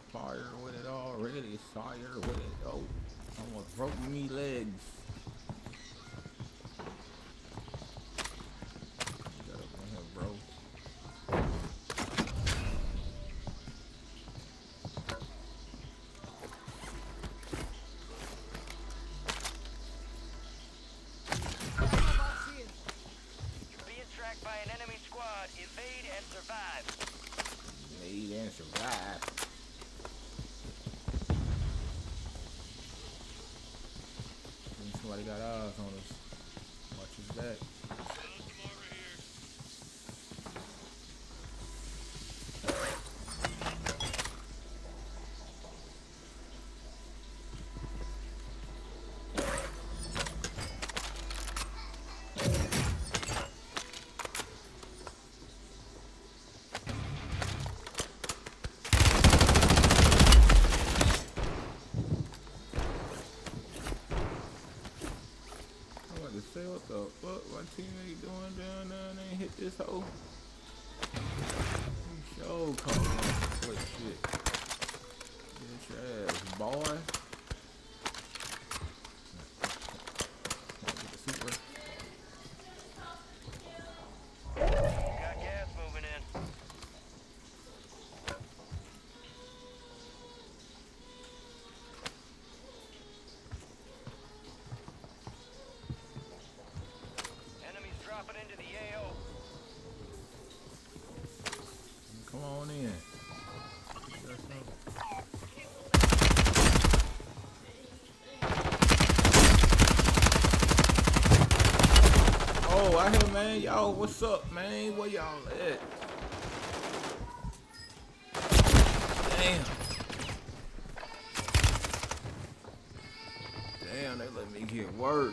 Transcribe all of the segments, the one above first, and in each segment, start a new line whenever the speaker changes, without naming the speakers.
Fire with it already, fire with it. Oh, almost broke me legs. Get up in here, bro.
You're being tracked by an enemy squad. Evade and survive.
Evade and survive. Somebody got eyes on us. Watch his back. Say what the fuck my teammate doing down there and ain't hit this hole. You sure caught me quick shit. Get your ass, boy. Get the super.
Got gas moving in. Dropping into the AO.
Come on in. Oh, I hear, man. Y'all, what's up, man? Where y'all at? Damn. Damn, they let me get work.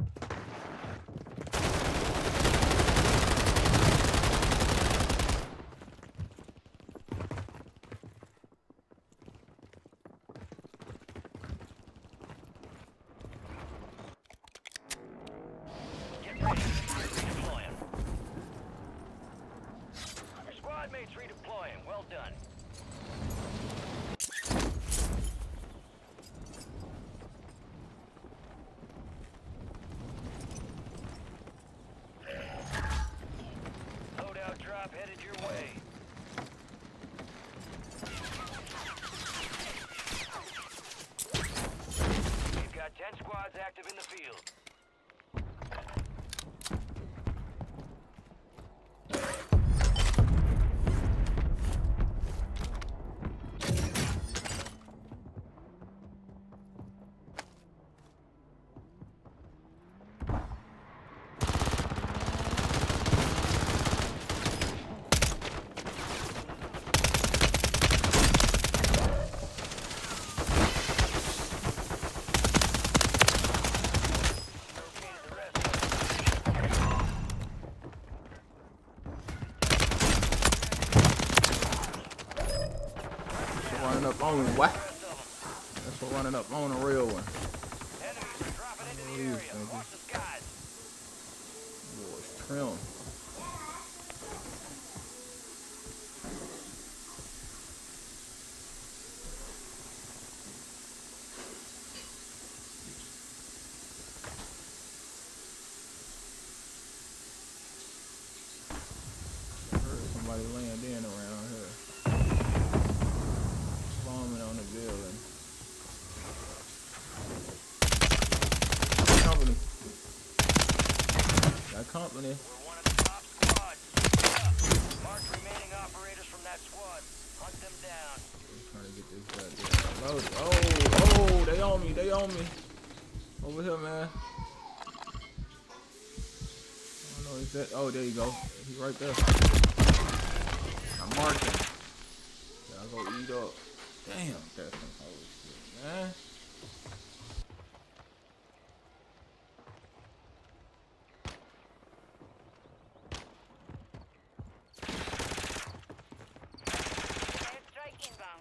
Redeploying. Your squad mates redeploying. Well done. Loadout drop headed your way. We've got 10 squads active in the field.
Running up on me, what? That's what running up on a real one.
Enemies are dropping into the area. Watch the skies.
Boys, trim. Heard somebody laying in around here. Bombing on the building. Company. Got company.
We're one of the top squads. Mark remaining operators from that squad. Hunt them down.
Trying to get this goddamn loaded. Oh, they on me, they on me. Over here, man. I don't know, is that? Oh, there you go. He's right there. I'm marking. Gotta go eat up. Damn, that's some holy shit, man.
Strike inbound.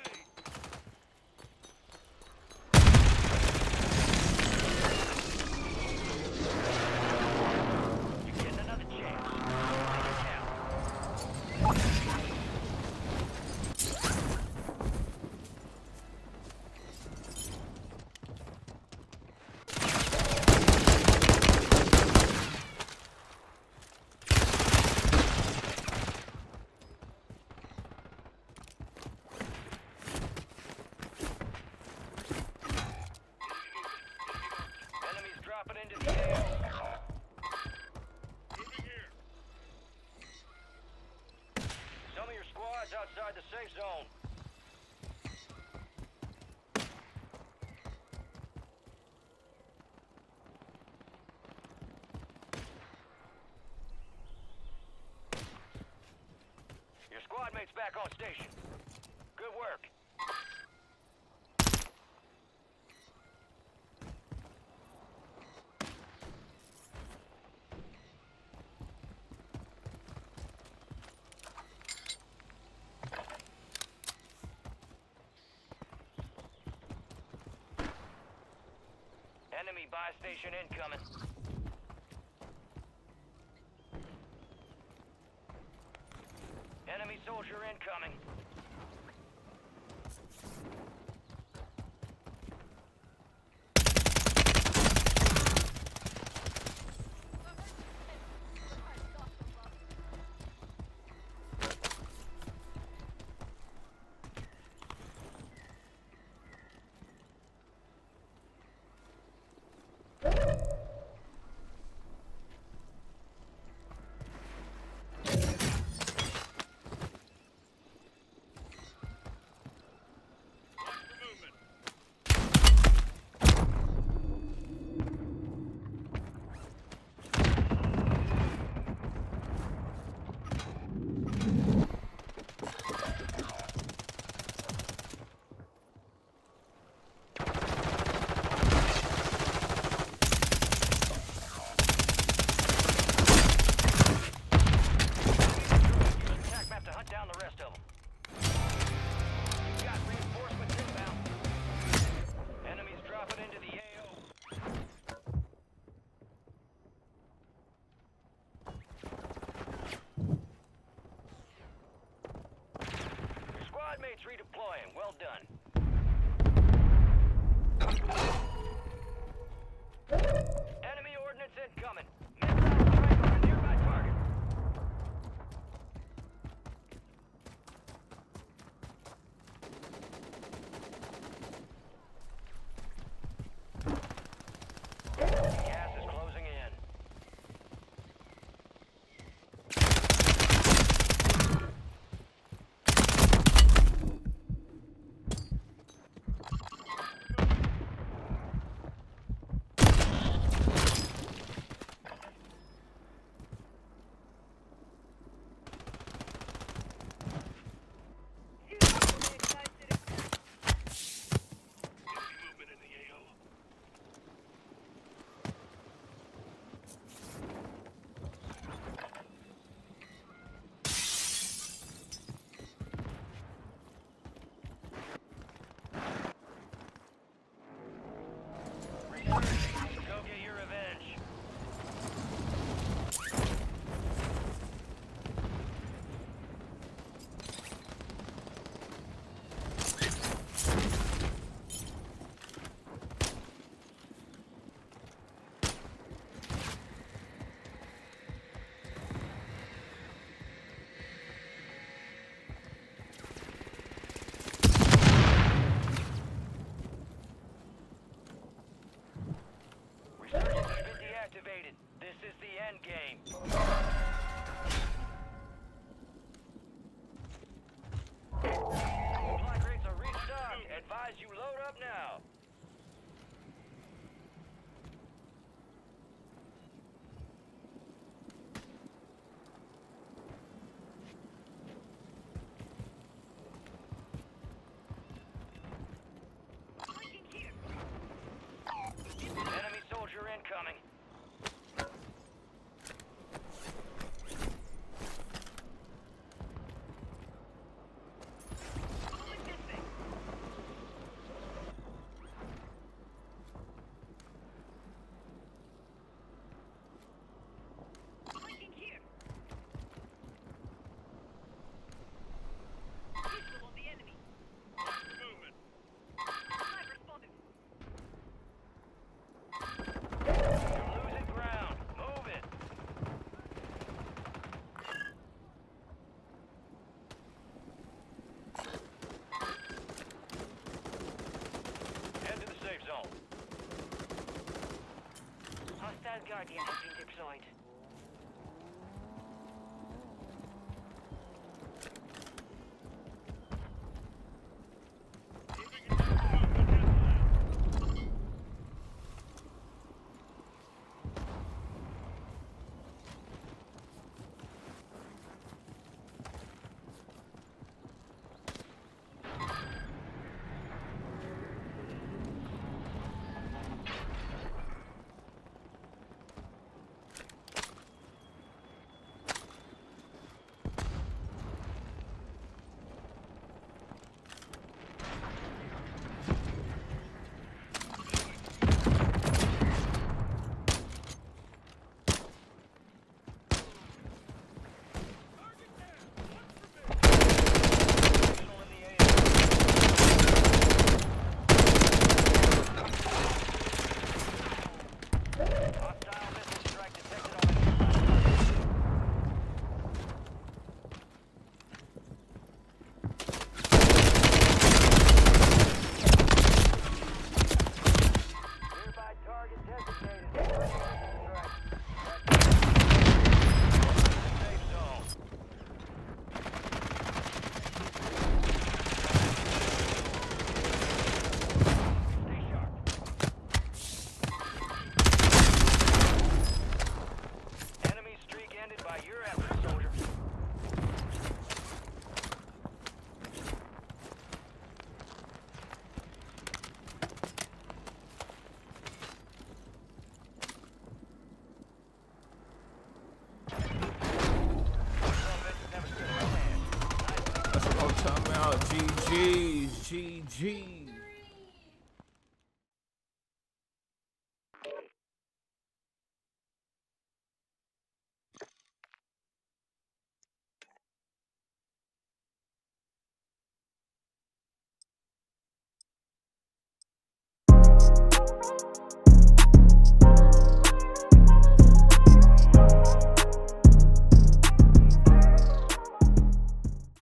You're getting another chance. Take it down. inside the safe zone. Your squad mate's back on station. Good work. Enemy buy station incoming. Enemy soldier incoming. Mates redeploying. Well done. Enemy ordnance incoming. Missile strike on a nearby target. Gas is closing in. Go get your revenge. Resurgence has been deactivated. This is the end game. Supply crates are restocked. Advise you load up now. Enemy soldier incoming. Hostile Guardian has been deployed.
That's what I'm talking about. GG's, GG's.